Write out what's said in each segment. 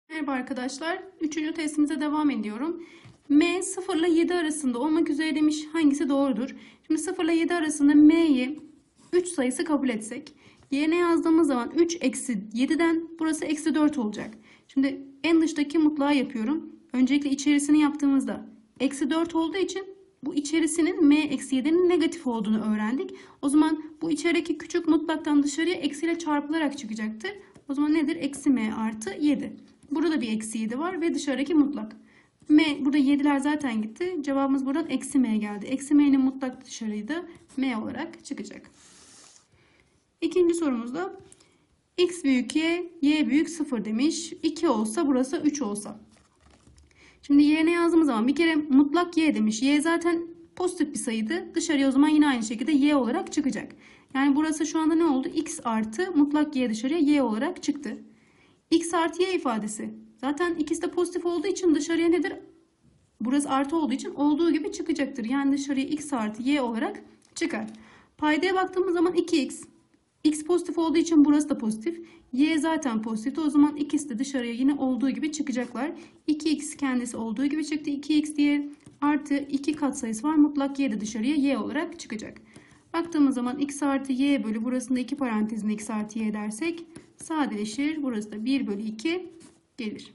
Merhaba arkadaşlar. Üçüncü testimize devam ediyorum. M 0 ile 7 arasında olmak üzere demiş. Hangisi doğrudur? Şimdi 0 ile 7 arasında M'yi 3 sayısı kabul etsek. Yerine yazdığımız zaman 3 eksi 7'den burası eksi 4 olacak. Şimdi en dıştaki mutlağı yapıyorum. Öncelikle içerisini yaptığımızda eksi 4 olduğu için bu içerisinin M eksi 7'nin negatif olduğunu öğrendik. O zaman bu içerideki küçük mutlaktan dışarıya eksiyle çarpılarak çıkacaktır. O zaman nedir? Eksi M artı 7. Burada bir eksi 7 var ve dışarıdaki mutlak. Burada 7'ler zaten gitti. Cevabımız buradan eksi M geldi. Eksi M'nin mutlak dışarıydı. M olarak çıkacak. İkinci sorumuzda x büyük y, y büyük 0 demiş. 2 olsa burası 3 olsa. Şimdi yerine yazdığımız zaman bir kere mutlak y demiş. Y zaten pozitif bir sayıydı. Dışarıya o zaman yine aynı şekilde y olarak çıkacak. Yani burası şu anda ne oldu? X artı mutlak y dışarıya y olarak çıktı. X artı y ifadesi. Zaten ikisi de pozitif olduğu için dışarıya nedir? Burası artı olduğu için olduğu gibi çıkacaktır. Yani dışarıya x artı y olarak çıkar. Paydaya baktığımız zaman 2x. X pozitif olduğu için burası da pozitif. Y zaten pozitifti. O zaman ikisi de dışarıya yine olduğu gibi çıkacaklar. 2x kendisi olduğu gibi çıktı. 2x diye artı 2 katsayısı var. Mutlak y de dışarıya y olarak çıkacak. Baktığımız zaman x artı y bölü burasında 2 parantezinde x artı y dersek sadeleşir. Burası da 1 bölü 2 gelir.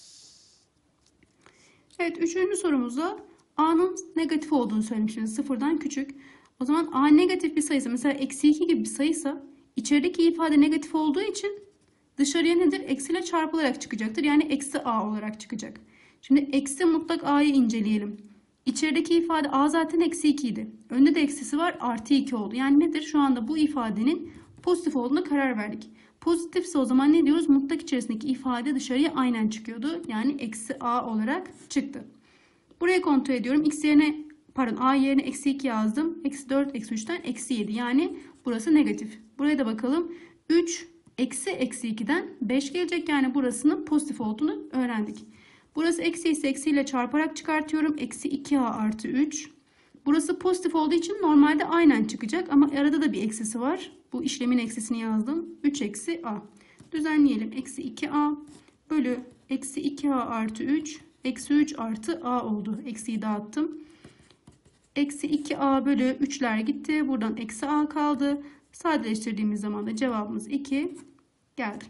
Evet, üçüncü sorumuzda a'nın negatif olduğunu söylemişiz. Sıfırdan küçük. O zaman a negatif bir sayısı, mesela eksi 2 gibi bir sayıysa içerideki ifade negatif olduğu için dışarıya nedir? Eksiyle çarpılarak çıkacaktır. Yani eksi a olarak çıkacak. Şimdi eksi mutlak a'yı inceleyelim. İçerideki ifade a zaten eksi 2 idi. Önde de eksisi var, artı 2 oldu. Yani nedir? Şu anda bu ifadenin pozitif olduğuna karar verdik. Pozitifse o zaman ne diyoruz? Mutlak içerisindeki ifade dışarıya aynen çıkıyordu. Yani eksi a olarak çıktı. Buraya kontrol ediyorum. A yerine eksi 2 yazdım. Eksi 4 eksi 3'ten eksi 7. Yani burası negatif. Buraya da bakalım. 3 eksi 2'den 5 gelecek. Yani burasının pozitif olduğunu öğrendik. Burası eksi ise eksiyle çarparak çıkartıyorum. Eksi 2a artı 3. Burası pozitif olduğu için normalde aynen çıkacak. Ama arada da bir eksisi var. Bu işlemin eksisini yazdım. 3 eksi a. Düzenleyelim. Eksi 2a bölü eksi 2a artı 3. Eksi 3 artı a oldu. Eksiyi dağıttım. Eksi 2a bölü 3'ler gitti. Buradan eksi a kaldı. Sadeleştirdiğimiz zaman da cevabımız 2 geldi.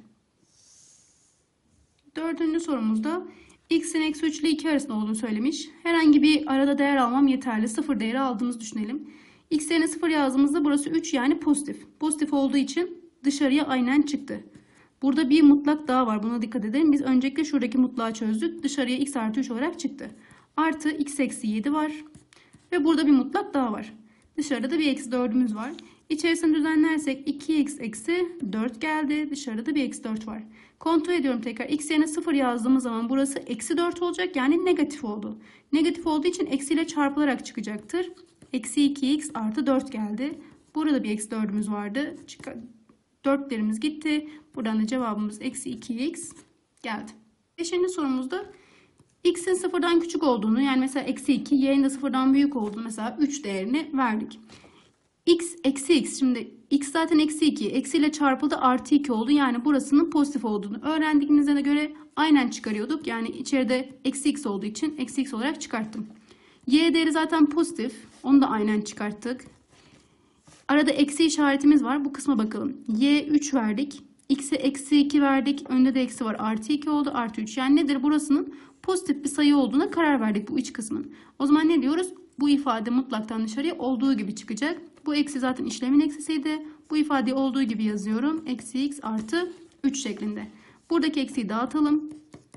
Dördüncü sorumuzda x'in eksi 3 ile 2 arasında olduğunu söylemiş. Herhangi bir arada değer almam yeterli. 0 değeri aldığımızı düşünelim. X yerine 0 yazdığımızda burası 3 yani pozitif. Pozitif olduğu için dışarıya aynen çıktı. Burada bir mutlak daha var. Buna dikkat edelim. Biz öncelikle şuradaki mutlağı çözdük. Dışarıya x artı 3 olarak çıktı. Artı x eksi 7 var. Ve burada bir mutlak daha var. Dışarıda da bir eksi 4'ümüz var. İçerisini düzenlersek 2x eksi 4 geldi. Dışarıda da bir eksi 4 var. Kontrol ediyorum tekrar. X yerine 0 yazdığımız zaman burası eksi 4 olacak. Yani negatif oldu. Negatif olduğu için eksiyle çarpılarak çıkacaktır. Eksi 2x artı 4 geldi. Burada bir eksi 4'ümüz vardı. 4'lerimiz gitti. Buradan da cevabımız eksi 2x geldi. Beşinci sorumuzda x'in sıfırdan küçük olduğunu, yani mesela eksi 2, y'nin de sıfırdan büyük olduğunu, mesela 3 değerini verdik. X eksi x, şimdi x zaten eksi 2, eksiyle çarpıldı artı 2 oldu. Yani burasının pozitif olduğunu öğrendiğimize göre aynen çıkarıyorduk. Yani içeride eksi x olduğu için eksi x olarak çıkarttım. Y değeri zaten pozitif, onu da aynen çıkarttık. Arada eksi işaretimiz var. Bu kısma bakalım. Y 3 verdik. X'e eksi 2 verdik. Önde de eksi var. Artı 2 oldu. Artı 3. Yani nedir? Burasının pozitif bir sayı olduğuna karar verdik bu iç kısmın. O zaman ne diyoruz? Bu ifade mutlaktan dışarıya olduğu gibi çıkacak. Bu eksi zaten işlemin eksisiydi. Bu ifadeyi olduğu gibi yazıyorum. Eksi x artı 3 şeklinde. Buradaki eksiyi dağıtalım.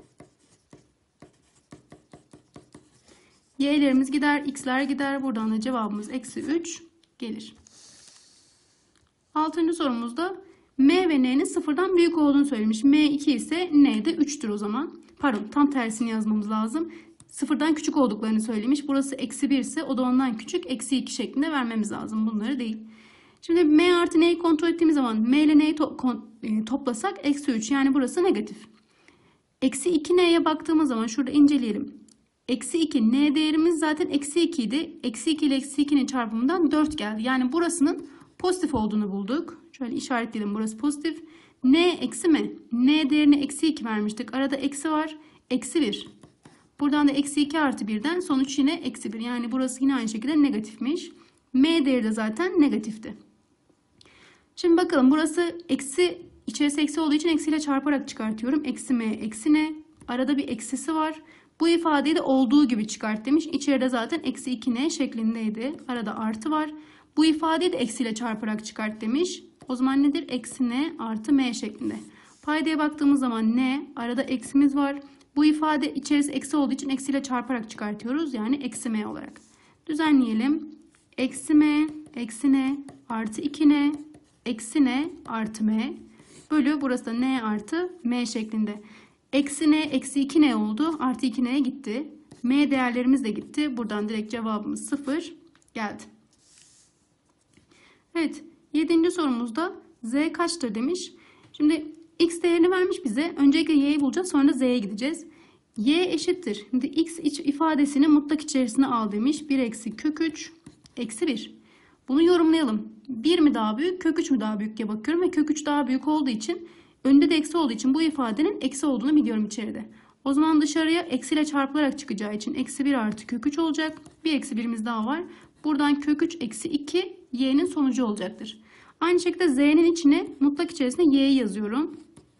Y'lerimiz gider. X'ler gider. Buradan da cevabımız eksi 3 gelir. Altıncı sorumuzda M ve N'nin sıfırdan büyük olduğunu söylemiş. M 2 ise N de 3'tür o zaman. Pardon, tam tersini yazmamız lazım. Sıfırdan küçük olduklarını söylemiş. Burası eksi 1 ise o da ondan küçük. Eksi 2 şeklinde vermemiz lazım. Bunları değil. Şimdi M artı N'yi kontrol ettiğimiz zaman M ile N'yi toplasak eksi 3. Yani burası negatif. Eksi 2 N'ye baktığımız zaman şurada inceleyelim. Eksi 2 N değerimiz zaten eksi 2 idi. Eksi 2 ile eksi 2'nin çarpımından 4 geldi. Yani burasının pozitif olduğunu bulduk. Şöyle işaretleyelim, burası pozitif. N eksi M. N değerini eksi 2 vermiştik. Arada eksi var. Eksi 1. Buradan da eksi 2 artı 1'den sonuç yine eksi 1. Yani burası yine aynı şekilde negatifmiş. M değeri de zaten negatifti. Şimdi bakalım, burası eksi, içerisi eksi olduğu için eksiyle çarparak çıkartıyorum. Eksi M eksi N. Arada bir eksisi var. Bu ifadeyi de olduğu gibi çıkart demiş. İçeride zaten eksi 2N şeklindeydi. Arada artı var. Bu ifadeyi de eksiyle çarparak çıkart demiş. O zaman nedir? Eksi N artı M şeklinde. Paydaya baktığımız zaman N, arada eksimiz var. Bu ifade içerisi eksi olduğu için eksiyle çarparak çıkartıyoruz. Yani eksi M olarak. Düzenleyelim. Eksi M eksi N artı 2N eksi N artı M bölü, burası da N artı M şeklinde. Eksi N eksi 2N oldu. Artı 2N'ye gitti. M değerlerimiz de gitti. Buradan direkt cevabımız 0 geldi. Evet. 7. sorumuzda Z kaçtır demiş. Şimdi X değerini vermiş bize. Öncelikle Y'yi bulacağız. Sonra da Z'ye gideceğiz. Y eşittir. Şimdi X ifadesini mutlak içerisine al demiş. 1 eksi kök 3 eksi 1. Bunu yorumlayalım. 1 mi daha büyük, kök 3 mü daha büyük diye bakıyorum ve kök 3 daha büyük olduğu için, önde de eksi olduğu için bu ifadenin eksi olduğunu biliyorum içeride. O zaman dışarıya eksiyle çarpılarak çıkacağı için eksi 1 artı kök 3 olacak. Bir eksi 1'imiz daha var. Buradan kök 3 eksi 2 y'nin sonucu olacaktır. Aynı şekilde z'nin içine mutlak içerisine y'yi yazıyorum.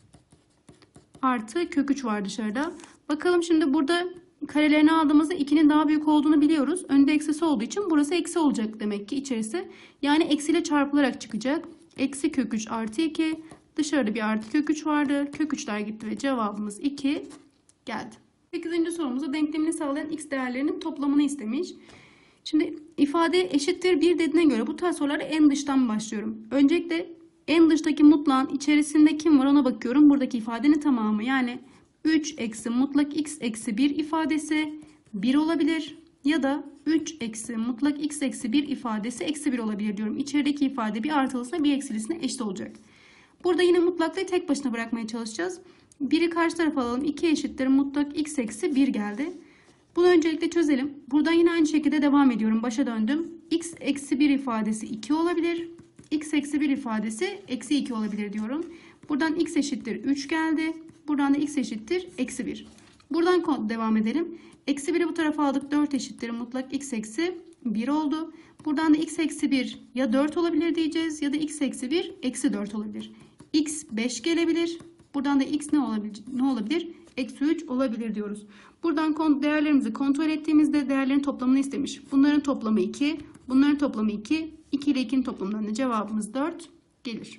Artı kök 3 var dışarıda. Bakalım şimdi burada karelerini aldığımızda 2'nin daha büyük olduğunu biliyoruz. Önde eksisi olduğu için burası eksi olacak demek ki içerisi. Yani eksiyle çarpılarak çıkacak. Eksi kök 3 artı 2. Dışarıda bir artı kök 3 vardı. Kök 3'ler gitti ve cevabımız 2 geldi. 8. sorumuzda denklemini sağlayan x değerlerinin toplamını istemiş. Şimdi ifade eşittir 1 dediğine göre bu tarz sorulara en dıştan başlıyorum. Öncelikle en dıştaki mutlağın içerisinde kim var ona bakıyorum. Buradaki ifadenin tamamı, yani 3 eksi mutlak x eksi 1 ifadesi 1 olabilir. Ya da 3 eksi mutlak x eksi 1 ifadesi eksi 1 olabilir diyorum. İçerideki ifade bir artılısına bir eksilisine eşit olacak. Burada yine mutlaklığı tek başına bırakmaya çalışacağız. 1'i karşı tarafa alalım. 2 eşittir mutlak x eksi 1 geldi. Bunu öncelikle çözelim. Buradan yine aynı şekilde devam ediyorum. Başa döndüm. X eksi 1 ifadesi 2 olabilir. X eksi 1 ifadesi eksi 2 olabilir diyorum. Buradan x eşittir 3 geldi. Buradan da x eşittir eksi 1. Buradan devam edelim. Eksi 1'i bu tarafa aldık. 4 eşittir mutlak x eksi 1 oldu. Buradan da x eksi 1 ya 4 olabilir diyeceğiz ya da x eksi 1 eksi 4 olabilir. X 5 gelebilir. Buradan da x ne olabilir? Eksi 3 olabilir diyoruz. Buradan değerlerimizi kontrol ettiğimizde değerlerin toplamını istemiş. Bunların toplamı 2. Bunların toplamı 2. 2 ile 2'nin toplamından da cevabımız 4 gelir.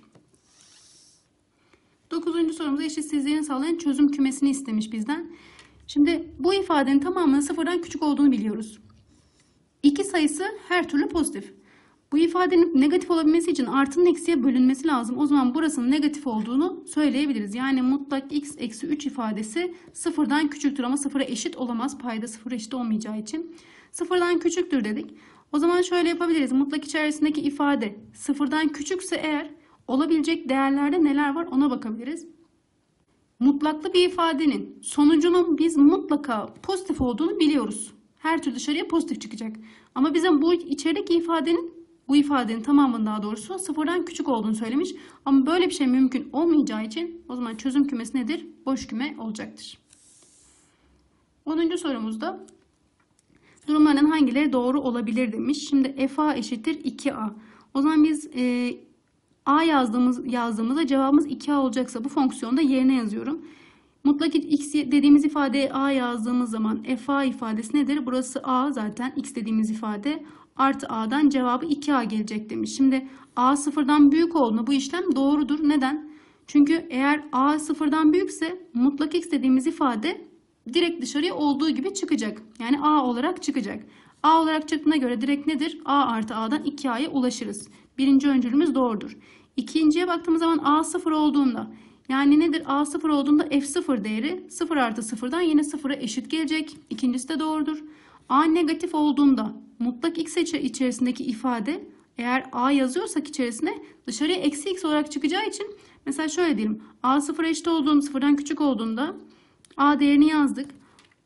9. sorumuzda eşitsizliğini sağlayan çözüm kümesini istemiş bizden. Şimdi bu ifadenin tamamının sıfırdan küçük olduğunu biliyoruz. 2 sayısı her türlü pozitif. Bu ifadenin negatif olabilmesi için artının eksiye bölünmesi lazım. O zaman burasının negatif olduğunu söyleyebiliriz. Yani mutlak x eksi 3 ifadesi sıfırdan küçüktür ama sıfıra eşit olamaz. Payda sıfıra eşit olmayacağı için. Sıfırdan küçüktür dedik. O zaman şöyle yapabiliriz. Mutlak içerisindeki ifade sıfırdan küçükse eğer olabilecek değerlerde neler var ona bakabiliriz. Mutlaklı bir ifadenin sonucunun biz mutlaka pozitif olduğunu biliyoruz. Her türlü dışarıya pozitif çıkacak. Ama bize bu içerideki bu ifadenin tamamının daha doğrusu sıfırdan küçük olduğunu söylemiş. Ama böyle bir şey mümkün olmayacağı için o zaman çözüm kümesi nedir? Boş küme olacaktır. 10. sorumuzda durumlardan hangileri doğru olabilir demiş. Şimdi fa eşittir 2a. O zaman biz a yazdığımızda cevabımız 2a olacaksa bu fonksiyonda yerine yazıyorum. Mutlak x dediğimiz ifadeye a yazdığımız zaman fa ifadesi nedir? Burası a zaten x dediğimiz ifade. Artı a'dan cevabı 2a gelecek demiş. Şimdi a sıfırdan büyük olduğunda bu işlem doğrudur. Neden? Çünkü eğer a sıfırdan büyükse mutlak x dediğimiz ifade direkt dışarıya olduğu gibi çıkacak. Yani a olarak çıkacak. A olarak çıktığına göre direkt nedir? A artı a'dan 2a'ya ulaşırız. Birinci öncülümüz doğrudur. İkinciye baktığımız zaman a sıfır olduğunda, yani nedir? A sıfır olduğunda f0 değeri 0 artı sıfırdan yine sıfıra eşit gelecek. İkincisi de doğrudur. A negatif olduğunda mutlak x içerisindeki ifade eğer a yazıyorsak içerisine dışarıya eksi x olarak çıkacağı için mesela şöyle diyelim. A sıfıra eşit olduğunda, sıfırdan küçük olduğunda a değerini yazdık.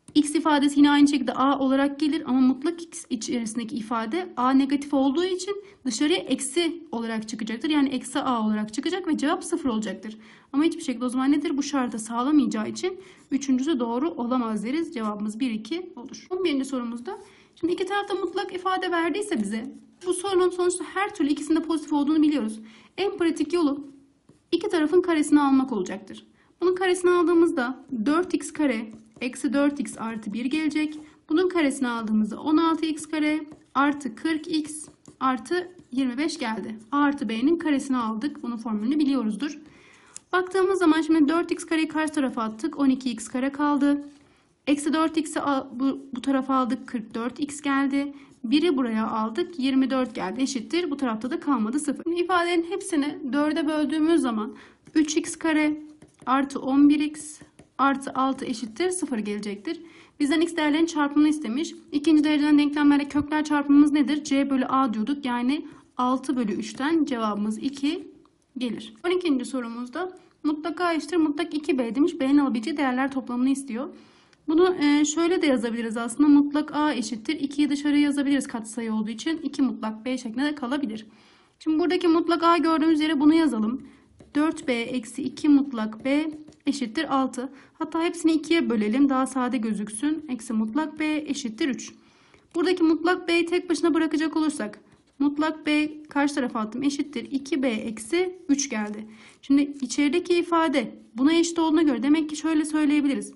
X ifadesi yine aynı şekilde A olarak gelir ama mutlak X içerisindeki ifade A negatif olduğu için dışarıya eksi olarak çıkacaktır. Yani eksi A olarak çıkacak ve cevap 0 olacaktır. Ama hiçbir şekilde o zaman nedir? Bu şartı sağlamayacağı için üçüncüsü doğru olamaz deriz. Cevabımız 1, 2 olur. 11. sorumuzda şimdi iki tarafta mutlak ifade verdiyse bize bu sorunun sonuçta her türlü ikisinde pozitif olduğunu biliyoruz. En pratik yolu iki tarafın karesini almak olacaktır. Bunun karesini aldığımızda 4x kare eksi 4x artı 1 gelecek. Bunun karesini aldığımızda 16x kare artı 40x artı 25 geldi. A artı B'nin karesini aldık. Bunun formülünü biliyoruzdur. Baktığımız zaman şimdi 4x kareyi karşı tarafa attık. 12x kare kaldı. Eksi 4x'i bu tarafa aldık. 44x geldi. 1'i buraya aldık. 24 geldi. Eşittir. Bu tarafta da kalmadı 0. Şimdi ifadelerin hepsini 4'e böldüğümüz zaman 3x kare artı 11x artı 6 eşittir 0 gelecektir. Bizden x değerlerinin çarpımını istemiş. İkinci dereceden denklemlerde kökler çarpımımız nedir? C bölü A diyorduk. Yani 6 bölü 3'ten cevabımız 2 gelir. 12. sorumuzda mutlak A eşittir mutlak 2B demiş. B'nin alabileceği değerler toplamını istiyor. Bunu şöyle de yazabiliriz aslında. Mutlak A eşittir 2'yi dışarıya yazabiliriz katsayı olduğu için. 2 mutlak B şeklinde de kalabilir. Şimdi buradaki mutlak A gördüğümüz yere bunu yazalım. 4B eksi 2 mutlak B eşittir 6. Hatta hepsini 2'ye bölelim. Daha sade gözüksün. Eksi mutlak B eşittir 3. Buradaki mutlak B'yi tek başına bırakacak olursak mutlak B karşı tarafa attım eşittir 2B eksi 3 geldi. Şimdi içerideki ifade buna eşit olduğuna göre demek ki şöyle söyleyebiliriz.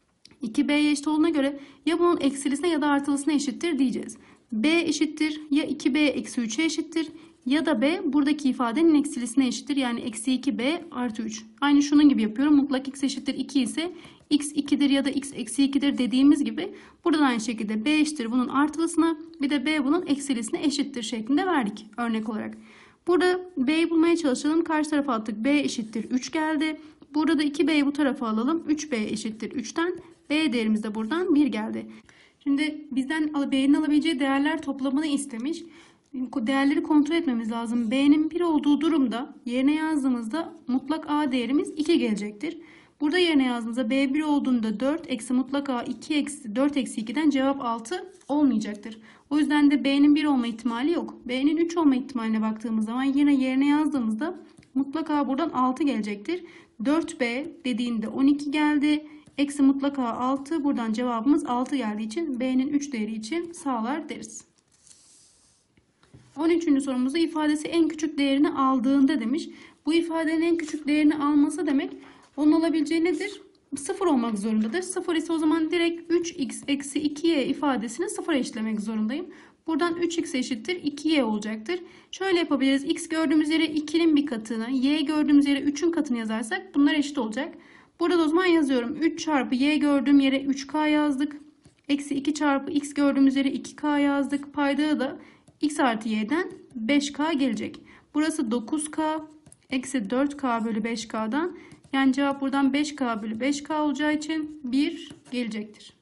2B'ye eşit olduğuna göre ya bunun eksilisine ya da artılısına eşittir diyeceğiz. B eşittir ya 2B eksi 3'e eşittir ya da B buradaki ifadenin eksilisine eşittir. Yani eksi 2B artı 3. Aynı şunun gibi yapıyorum. Mutlak x eşittir 2 ise x 2'dir ya da x eksi 2'dir dediğimiz gibi buradan aynı şekilde B eşittir bunun artılısına bir de B bunun eksilisine eşittir şeklinde verdik örnek olarak. Burada B'yi bulmaya çalışalım. Karşı tarafa attık. B eşittir 3 geldi. Burada 2B'yi bu tarafa alalım. 3B eşittir 3'ten. B değerimiz de buradan 1 geldi. Şimdi bizden B'nin alabileceği değerler toplamını istemiş. Değerleri kontrol etmemiz lazım. B'nin 1 olduğu durumda yerine yazdığımızda mutlak A değerimiz 2 gelecektir. Burada yerine yazdığımızda B 1 olduğunda 4 eksi mutlak A 2 eksi 4 eksi 2'den cevap 6 olmayacaktır. O yüzden de B'nin 1 olma ihtimali yok. B'nin 3 olma ihtimaline baktığımız zaman yine yerine yazdığımızda mutlak A buradan 6 gelecektir. 4B dediğinde 12 geldi. Eksi mutlak A 6. Buradan cevabımız 6 geldiği için B'nin 3 değeri için sağlar deriz. 13. sorumuzda ifadesi en küçük değerini aldığında demiş. Bu ifadenin en küçük değerini alması demek onun olabileceği nedir? 0 olmak zorundadır. 0 ise o zaman direkt 3x eksi 2y ifadesini 0'a eşitlemek zorundayım. Buradan 3x eşittir 2y olacaktır. Şöyle yapabiliriz. X gördüğümüz yere 2'nin bir katını, y gördüğümüz yere 3'ün katını yazarsak bunlar eşit olacak. Burada da o zaman yazıyorum. 3 çarpı y gördüğüm yere 3k yazdık. Eksi 2 çarpı x gördüğümüz yere 2k yazdık. Paydada da x artı y'den 5k gelecek. Burası 9k eksi 4k bölü 5k'dan. Yani cevap buradan 5k bölü 5k olacağı için 1 gelecektir.